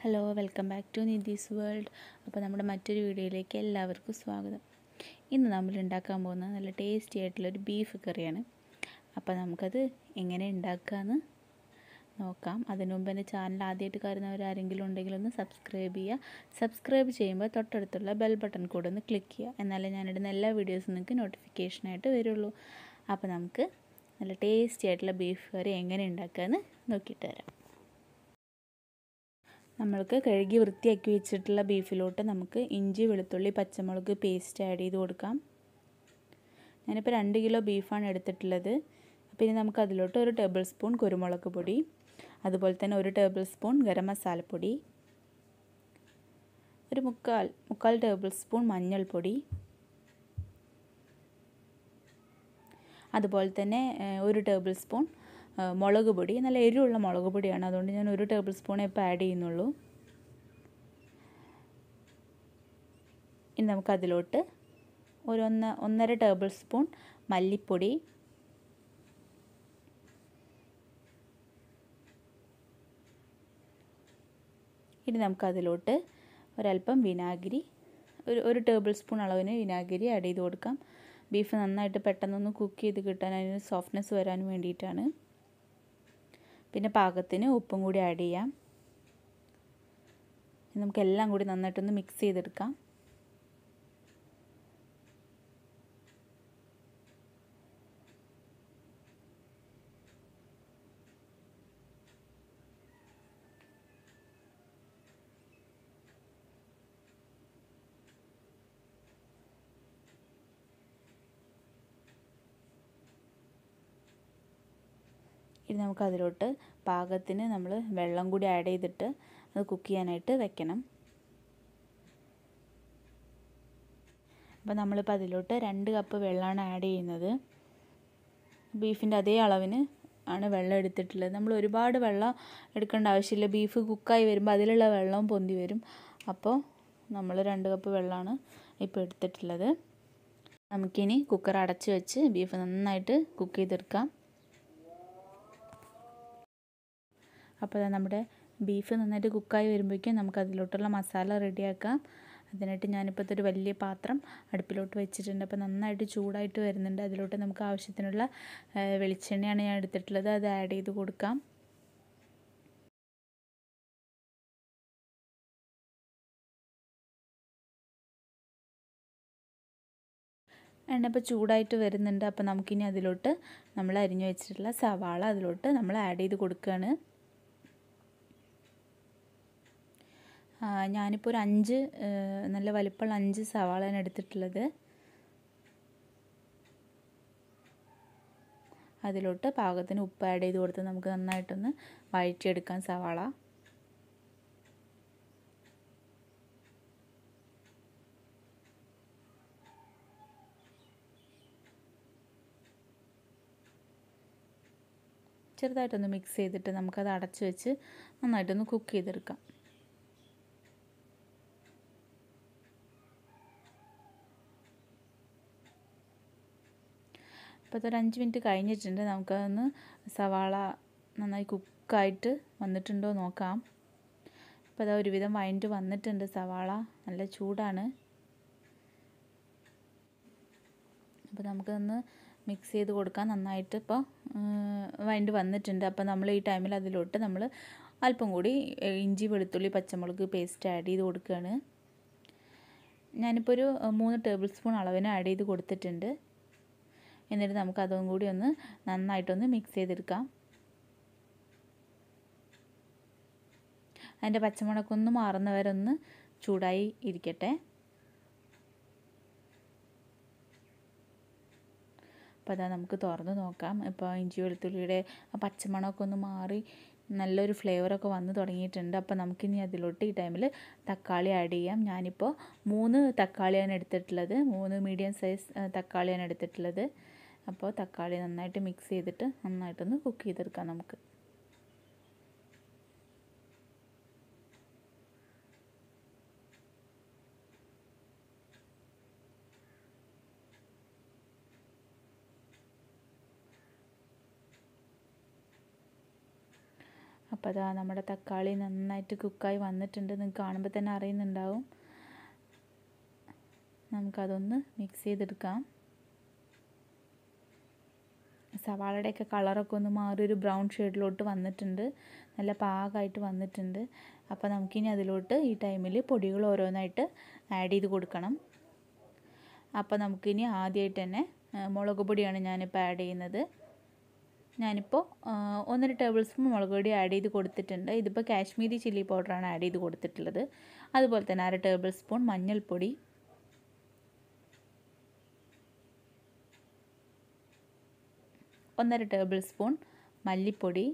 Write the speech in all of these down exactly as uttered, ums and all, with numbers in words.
Hello welcome back to Nidhi's world. അപ്പോൾ നമ്മുടെ മറ്റൊരു വീഡിയോയിലേക്ക് എല്ലാവർക്കും സ്വാഗതം. ഇന്ന് നമ്മൾ ഉണ്ടാക്കാൻ പോകുന്നത് നല്ല ടേസ്റ്റി ആയിട്ടുള്ളൊരു ബീഫ് കറിയാണ്. അപ്പോൾ നമുക്കത് എങ്ങനെ ഉണ്ടാക്കാമെന്ന് നോക്കാം. അതിനു മുമ്പ് എൻ്റെ ചാനൽ ആദ്യമായിട്ട് കാണുന്നവരാരെങ്കിലും ഉണ്ടെങ്കിൽ ഒന്ന് സബ്സ്ക്രൈബ് ചെയ്യുക. സബ്സ്ക്രൈബ് ചെയ്യുമ്പോൾ തൊട്ടടുത്തുള്ള ബെൽ ബട്ടൺ കൂടെ ഒന്ന് ക്ലിക്ക് ചെയ്യുക. എന്നാലേ ഞാനിടുന്ന എല്ലാ വീഡിയോസും നിങ്ങൾക്ക് നോട്ടിഫിക്കേഷനായിട്ട് വരുള്ളൂ. അപ്പോൾ നമുക്ക് നല്ല ടേസ്റ്റി ആയിട്ടുള്ള ബീഫ് കറി എങ്ങനെ ഉണ്ടാക്കാമെന്ന് നോക്കിയിട്ട് വരാം. നമ്മൾക്ക് കഴുകി വൃത്തിയാക്കി വെച്ചിട്ടുള്ള ബീഫിലോട്ട് നമുക്ക് ഇഞ്ചി വെളുത്തുള്ളി പച്ചമുളക് പേസ്റ്റ് ആഡ് ചെയ്ത് കൊടുക്കാം. ഞാനിപ്പോൾ രണ്ട് കിലോ ബീഫാണ് എടുത്തിട്ടുള്ളത്. അപ്പോൾ ഇനി നമുക്ക് അതിലോട്ട് ഒരു ടേബിൾ സ്പൂൺ കുരുമുളക് പൊടി, അതുപോലെ തന്നെ ഒരു ടേബിൾ സ്പൂൺ ഗരം മസാലപ്പൊടി, ഒരു മുക്കാൽ മുക്കാൽ ടേബിൾ സ്പൂൺ മഞ്ഞൾപ്പൊടി, അതുപോലെ തന്നെ ഒരു ടേബിൾ സ്പൂൺ മുളക് പൊടി. നല്ല എരിവുള്ള മുളക് പൊടിയാണ്, അതുകൊണ്ട് ഞാൻ ഒരു ടേബിൾ സ്പൂണേ ഇപ്പോൾ ആഡ് ചെയ്യുന്നുള്ളൂ. ഇനി നമുക്കതിലോട്ട് ഒരു ഒന്ന് ഒന്നര ടേബിൾ സ്പൂൺ മല്ലിപ്പൊടി, ഇനി നമുക്കതിലോട്ട് ഒരല്പം വിനാഗിരി, ഒരു ഒരു ടേബിൾ സ്പൂൺ അളവിന് വിനാഗിരി ആഡ് ചെയ്ത് കൊടുക്കാം. ബീഫ് നന്നായിട്ട് പെട്ടെന്നൊന്ന് കുക്ക് ചെയ്ത് കിട്ടാൻ, അതിന് സോഫ്റ്റ്നെസ് വരാൻ വേണ്ടിയിട്ടാണ്. പിന്നെ പാകത്തിന് ഉപ്പും കൂടി ആഡ് ചെയ്യാം. നമുക്കെല്ലാം കൂടി നന്നായിട്ടൊന്ന് മിക്സ് ചെയ്തെടുക്കാം. ഇനി നമുക്കതിലോട്ട് പാകത്തിന് നമ്മൾ വെള്ളം കൂടി ആഡ് ചെയ്തിട്ട് അത് കുക്ക് ചെയ്യാനായിട്ട് വെക്കണം. അപ്പോൾ നമ്മളിപ്പോൾ അതിലോട്ട് രണ്ട് കപ്പ് വെള്ളമാണ് ആഡ് ചെയ്യുന്നത്. ബീഫിൻ്റെ അതേ അളവിന് ആണ് വെള്ളം എടുത്തിട്ടുള്ളത്. നമ്മൾ ഒരുപാട് വെള്ളം എടുക്കേണ്ട ആവശ്യമില്ല. ബീഫ് കുക്കായി വരുമ്പോൾ അതിലുള്ള വെള്ളവും പൊന്തി വരും. അപ്പോൾ നമ്മൾ രണ്ട് കപ്പ് വെള്ളമാണ് ഇപ്പോൾ എടുത്തിട്ടുള്ളത്. നമുക്കിനി കുക്കർ അടച്ച് വെച്ച് ബീഫ് നന്നായിട്ട് കുക്ക് ചെയ്തെടുക്കാം. അപ്പോൾ നമ്മുടെ ബീഫ് നന്നായിട്ട് കുക്കായി വരുമ്പോഴേക്കും നമുക്ക് അതിലോട്ടുള്ള മസാല റെഡിയാക്കാം. അതിനായിട്ട് ഞാനിപ്പോൾ ഇതൊരു വലിയ പാത്രം അടുപ്പിലോട്ട് വെച്ചിട്ടുണ്ട്. അപ്പോൾ നന്നായിട്ട് ചൂടായിട്ട് വരുന്നുണ്ട്. അതിലോട്ട് നമുക്ക് ആവശ്യത്തിനുള്ള വെളിച്ചെണ്ണയാണ് ഞാൻ എടുത്തിട്ടുള്ളത്. അത് ആഡ് ചെയ്ത് കൊടുക്കാം. എണ്ണ ഇപ്പോൾ ചൂടായിട്ട് വരുന്നുണ്ട്. അപ്പോൾ നമുക്കിനി അതിലോട്ട് നമ്മൾ അരിഞ്ഞു വെച്ചിട്ടുള്ള സവാള അതിലോട്ട് നമ്മൾ ആഡ് ചെയ്ത് കൊടുക്കുകയാണ്. ഞാനിപ്പോൾ ഒരു അഞ്ച് നല്ല വലിപ്പമുള്ള അഞ്ച് സവാളയാണ് എടുത്തിട്ടുള്ളത്. അതിലോട്ട് പാകത്തിന് ഉപ്പ് ആഡ് ചെയ്ത് കൊടുത്ത് നമുക്ക് നന്നായിട്ടൊന്ന് വഴറ്റിയെടുക്കാം സവാള. ചെറുതായിട്ടൊന്ന് മിക്സ് ചെയ്തിട്ട് നമുക്കത് അടച്ച് വെച്ച് നന്നായിട്ടൊന്ന് കുക്ക് ചെയ്തെടുക്കാം. അപ്പോൾ അതൊരു അഞ്ച് മിനിറ്റ് കഴിഞ്ഞിട്ടുണ്ട്. നമുക്കതൊന്ന് സവാള നന്നായി കുക്കായിട്ട് വന്നിട്ടുണ്ടോ നോക്കാം. അപ്പോൾ അത് ഒരുവിധം വഴണ്ട് വന്നിട്ടുണ്ട്. സവാള നല്ല ചൂടാണ്. അപ്പോൾ നമുക്കൊന്ന് മിക്സ് ചെയ്ത് കൊടുക്കാം നന്നായിട്ട്. ഇപ്പോൾ വഴണ്ട് വന്നിട്ടുണ്ട്. അപ്പോൾ നമ്മൾ ഈ ടൈമിൽ അതിലോട്ട് നമ്മൾ അല്പം കൂടി ഇഞ്ചി വെളുത്തുള്ളി പച്ചമുളക് പേസ്റ്റ് ആഡ് ചെയ്ത് കൊടുക്കുകയാണ്. ഞാനിപ്പോൾ ഒരു മൂന്ന് ടേബിൾ സ്പൂൺ അളവിന് ആഡ് ചെയ്ത് കൊടുത്തിട്ടുണ്ട്. എന്നിട്ട് നമുക്ക് അതും കൂടി ഒന്ന് നന്നായിട്ടൊന്ന് മിക്സ് ചെയ്തെടുക്കാം. അതിൻ്റെ പച്ചമുളകൊന്ന് മാറുന്നവരെ ഒന്ന് ചൂടായി ഇരിക്കട്ടെ. അപ്പോൾ അതാ നമുക്ക് തുറന്ന് നോക്കാം. ഇപ്പോൾ ഇഞ്ചി വെളുത്തുള്ളിയുടെ ആ പച്ചമണമൊക്കെ ഒന്ന് മാറി നല്ലൊരു ഫ്ലേവറൊക്കെ വന്ന് തുടങ്ങിയിട്ടുണ്ട്. അപ്പോൾ നമുക്കിനി അതിലോട്ട് ഈ ടൈമിൽ തക്കാളി ആഡ് ചെയ്യാം. ഞാനിപ്പോൾ മൂന്ന് തക്കാളിയാണ് എടുത്തിട്ടുള്ളത്. മൂന്ന് മീഡിയം സൈസ് തക്കാളിയാണ് എടുത്തിട്ടുള്ളത്. അപ്പോൾ തക്കാളി നന്നായിട്ട് മിക്സ് ചെയ്തിട്ട് നന്നായിട്ടൊന്ന് കുക്ക് ചെയ്തെടുക്കാം നമുക്ക്. അപ്പോൾ അതാ നമ്മുടെ തക്കാളി നന്നായിട്ട് കുക്കായി വന്നിട്ടുണ്ട്. നിങ്ങൾക്ക് കാണുമ്പോൾ തന്നെ അറിയുന്നുണ്ടാവും. നമുക്കതൊന്ന് മിക്സ് ചെയ്തെടുക്കാം. സവാളയുടെയൊക്കെ കളറൊക്കെ ഒന്ന് മാറി ഒരു ബ്രൗൺ ഷെയ്ഡിലോട്ട് വന്നിട്ടുണ്ട്. നല്ല പാകമായിട്ട് വന്നിട്ടുണ്ട്. അപ്പോൾ നമുക്കിനി അതിലോട്ട് ഈ ടൈമിൽ പൊടികൾ ഓരോന്നായിട്ട് ആഡ് ചെയ്ത് കൊടുക്കണം. അപ്പോൾ നമുക്കിനി ആദ്യമായിട്ട് തന്നെ മുളക് പൊടിയാണ് ഞാനിപ്പോൾ ആഡ് ചെയ്യുന്നത്. ഞാനിപ്പോൾ ഒന്നര ടേബിൾ സ്പൂൺ മുളക് പൊടി ആഡ് ചെയ്ത് കൊടുത്തിട്ടുണ്ട്. ഇതിപ്പോൾ കാശ്മീരി ചില്ലി പൗഡറാണ് ആഡ് ചെയ്ത് കൊടുത്തിട്ടുള്ളത്. അതുപോലെ തന്നെ അര ടേബിൾ സ്പൂൺ മഞ്ഞൾപ്പൊടി, ഒന്നര ടേബിൾ സ്പൂൺ മല്ലിപ്പൊടി.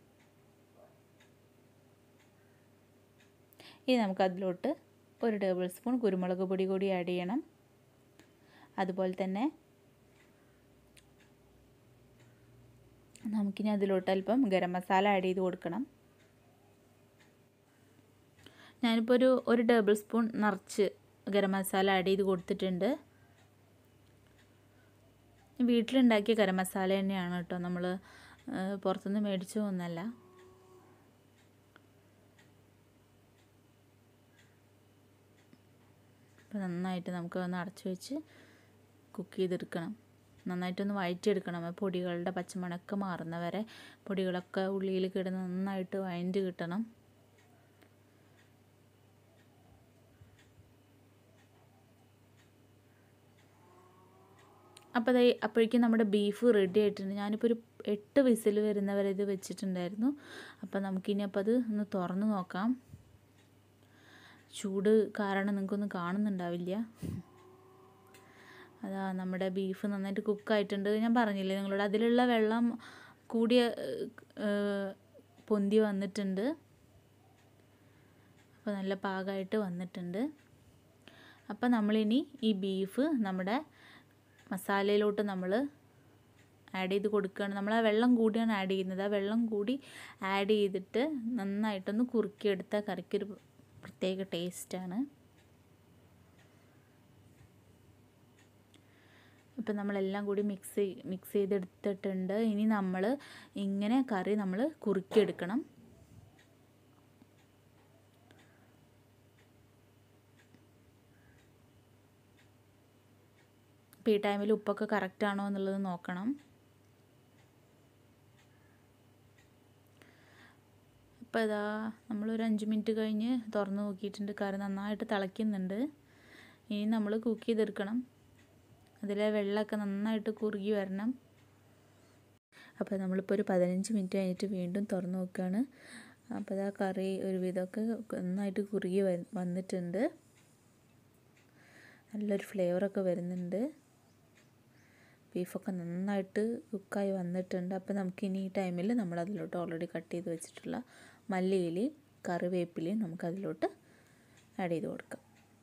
ഇനി നമുക്കതിലോട്ട് ഒരു ടേബിൾ സ്പൂൺ കുരുമുളക് പൊടി കൂടി ആഡ് ചെയ്യണം. അതുപോലെ തന്നെ നമുക്കിനി അതിലോട്ട് അല്പം ഗരം മസാല ആഡ് ചെയ്ത് കൊടുക്കണം. ഞാനിപ്പോൾ ഒരു ഒരു ടേബിൾ സ്പൂൺ നിറച്ച് ഗരം മസാല ആഡ് ചെയ്ത് കൊടുത്തിട്ടുണ്ട്. വീട്ടിലുണ്ടാക്കിയ ഗരം മസാല തന്നെയാണ് കേട്ടോ, നമ്മൾ പുറത്തുനിന്ന് മേടിച്ചതൊന്നുമല്ല. അപ്പോൾ നന്നായിട്ട് നമുക്ക് ഒന്ന് അടച്ചു വെച്ച് കുക്ക് ചെയ്തെടുക്കണം. നന്നായിട്ടൊന്ന് വഴറ്റിയെടുക്കണം. പൊടികളുടെ പച്ചമണമൊക്കെ മാറുന്ന വരെ പൊടികളൊക്കെ ഉള്ളിയിൽ കിടന്ന് നന്നായിട്ട് വഴറ്റി കിട്ടണം. അപ്പോൾ അതായി അപ്പോഴേക്കും നമ്മുടെ ബീഫ് റെഡി ആയിട്ടുണ്ട്. ഞാനിപ്പോൾ ഒരു എട്ട് വിസിൽ വരുന്നവരെ ഇത് വെച്ചിട്ടുണ്ടായിരുന്നു. അപ്പോൾ നമുക്കിനി അപ്പോൾ അത് ഒന്ന് തുറന്ന് നോക്കാം. ചൂട് കാരണം നിങ്ങൾക്കൊന്നും കാണുന്നുണ്ടാവില്ല. അതാ നമ്മുടെ ബീഫ് നന്നായിട്ട് കുക്കായിട്ടുണ്ട്. ഞാൻ പറഞ്ഞില്ലേ നിങ്ങളോട്, അതിലുള്ള വെള്ളം കൂടിയ പൊന്തി വന്നിട്ടുണ്ട്. അപ്പോൾ നല്ല പാകമായിട്ട് വന്നിട്ടുണ്ട്. അപ്പോൾ നമ്മളിനി ഈ ബീഫ് നമ്മുടെ മസാലയിലോട്ട് നമ്മൾ ആഡ് ചെയ്ത് കൊടുക്കുകയാണ്. നമ്മൾ ആ വെള്ളം കൂടിയാണ് ആഡ് ചെയ്യുന്നത്. ആ വെള്ളം കൂടി ആഡ് ചെയ്തിട്ട് നന്നായിട്ടൊന്ന് കുറുക്കിയെടുത്താൽ കറിക്കൊരു പ്രത്യേക ടേസ്റ്റാണ്. ഇപ്പം നമ്മളെല്ലാം കൂടി മിക്സ് മിക്സ് ചെയ്തെടുത്തിട്ടുണ്ട്. ഇനി നമ്മൾ ഇങ്ങനെ കറി നമ്മൾ കുറുക്കിയെടുക്കണം. ഇപ്പോൾ ഈ ടൈമിൽ ഉപ്പൊക്കെ കറക്റ്റ് ആണോ എന്നുള്ളത് നോക്കണം. അപ്പോൾ ഇതാ നമ്മളൊരു അഞ്ച് മിനിറ്റ് കഴിഞ്ഞ് തുറന്ന് നോക്കിയിട്ടുണ്ട്. കറി നന്നായിട്ട് തിളയ്ക്കുന്നുണ്ട്. ഇനി നമ്മൾ കുക്ക് ചെയ്തെടുക്കണം. അതിലെ വെള്ളമൊക്കെ നന്നായിട്ട് കുറുകി വരണം. അപ്പോൾ നമ്മളിപ്പോൾ ഒരു പതിനഞ്ച് മിനിറ്റ് കഴിഞ്ഞിട്ട് വീണ്ടും തുറന്ന് നോക്കുകയാണ്. അപ്പോൾ ആ കറി ഒരുവിധമൊക്കെ നന്നായിട്ട് കുറുകി വന്നിട്ടുണ്ട്. നല്ലൊരു ഫ്ലേവറൊക്കെ വരുന്നുണ്ട്. ബീഫൊക്കെ നന്നായിട്ട് കുക്കായി വന്നിട്ടുണ്ട്. അപ്പോൾ നമുക്കിനി ഈ ടൈമിൽ നമ്മൾ അതിലോട്ട് ഓൾറെഡി കട്ട് ചെയ്ത് വെച്ചിട്ടുള്ള മല്ലിയിലയും കറിവേപ്പിലയും നമുക്കതിലോട്ട് ആഡ് ചെയ്ത് കൊടുക്കാം.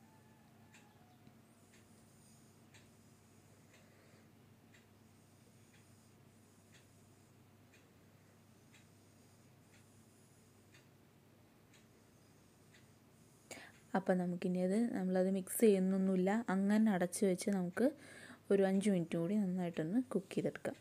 അപ്പോൾ നമുക്കിനി അത് നമ്മളത് മിക്സ് ചെയ്യുന്നൊന്നുമില്ല, അങ്ങനെ അടച്ച് വെച്ച് നമുക്ക് ഒരു അഞ്ച് മിനിറ്റ് കൂടി നന്നായിട്ടൊന്ന് കുക്ക് ചെയ്തെടുക്കാം.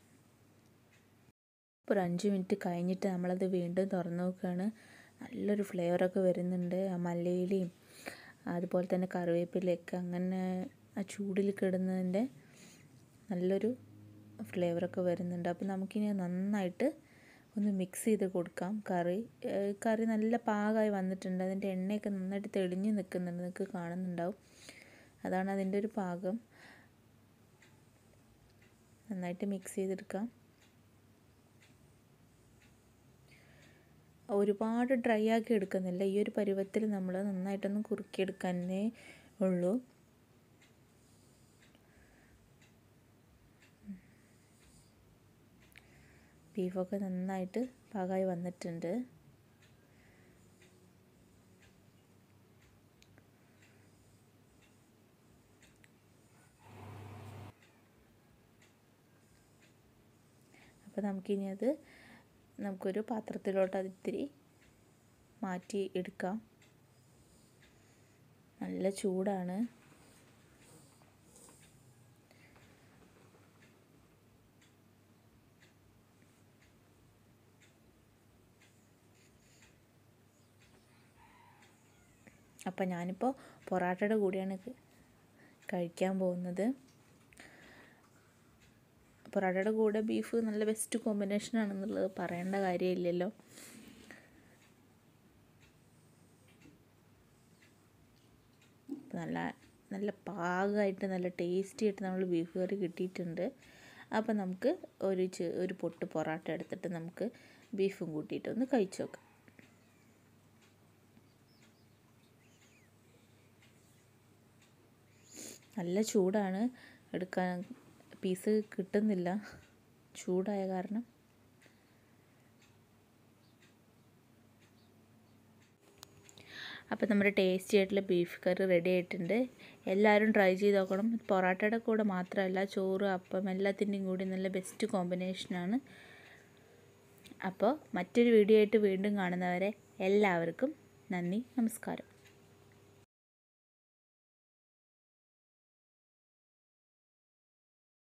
ഒരു അഞ്ച് മിനിറ്റ് കഴിഞ്ഞിട്ട് നമ്മളത് വീണ്ടും തുറന്ന് നോക്കുകയാണ്. നല്ലൊരു ഫ്ലേവറൊക്കെ വരുന്നുണ്ട്. ആ മല്ലിയിലയും അതുപോലെ തന്നെ കറിവേപ്പിലയൊക്കെ അങ്ങനെ ആ ചൂടിൽ കിടന്നതിൻ്റെ നല്ലൊരു ഫ്ലേവറൊക്കെ വരുന്നുണ്ട്. അപ്പോൾ നമുക്കിനി നന്നായിട്ട് ഒന്ന് മിക്സ് ചെയ്ത് കൊടുക്കാം. കറി കറി നല്ല പാകമായി വന്നിട്ടുണ്ട്. അതിൻ്റെ എണ്ണയൊക്കെ നന്നായിട്ട് തെളിഞ്ഞ് നിൽക്കുന്നുണ്ട്, നിങ്ങൾക്ക് കാണുന്നുണ്ടാവും. അതാണ് അതിൻ്റെ ഒരു പാകം. നന്നായിട്ട് മിക്സ് ചെയ്തെടുക്കാം. ഒരുപാട് ഡ്രൈ ആക്കി എടുക്കുന്നില്ല. ഈ ഒരു പരുവത്തിൽ നമ്മൾ നന്നായിട്ടൊന്ന് കുറുക്കിയെടുക്കാനേ ഉള്ളൂ. ബീഫൊക്കെ നന്നായിട്ട് പാകമായി വന്നിട്ടുണ്ട്. അപ്പോൾ നമുക്കിനി അത് നമുക്കൊരു പാത്രത്തിലോട്ട് അത് ഇത്തിരി മാറ്റി എടുക്കാം. നല്ല ചൂടാണ്. അപ്പം ഞാനിപ്പോൾ പൊറാട്ടയുടെ കൂടെയാണ് കഴിക്കാൻ പോകുന്നത്. പൊറാട്ടയുടെ കൂടെ ബീഫ് നല്ല ബെസ്റ്റ് കോമ്പിനേഷനാണെന്നുള്ളത് പറയേണ്ട കാര്യമില്ലല്ലോ. നല്ല നല്ല പാകമായിട്ട് നല്ല ടേസ്റ്റി ആയിട്ട് നമ്മൾ ബീഫ് കറി കിട്ടിയിട്ടുണ്ട്. അപ്പം നമുക്ക് ഒരു ഒരു പൊട്ട് പൊറാട്ട എടുത്തിട്ട് നമുക്ക് ബീഫും കൂട്ടിയിട്ട് ഒന്ന് കഴിച്ചു നോക്കാം. നല്ല ചൂടാണ്, എടുക്കാൻ പീസ് കിട്ടുന്നില്ല ചൂടായ കാരണം. അപ്പോൾ നമ്മുടെ ടേസ്റ്റി ആയിട്ടുള്ള ബീഫ് കറി റെഡി ആയിട്ടുണ്ട്. എല്ലാവരും ട്രൈ ചെയ്ത് നോക്കണം. പൊറാട്ടയുടെ കൂടെ മാത്രമല്ല, ചോറ്, അപ്പം എല്ലാത്തിൻ്റെയും കൂടി നല്ല ബെസ്റ്റ് കോമ്പിനേഷനാണ്. അപ്പോൾ മറ്റൊരു വീഡിയോ ആയിട്ട് വീണ്ടും കാണുന്നവരെ എല്ലാവർക്കും നന്ദി, നമസ്കാരം.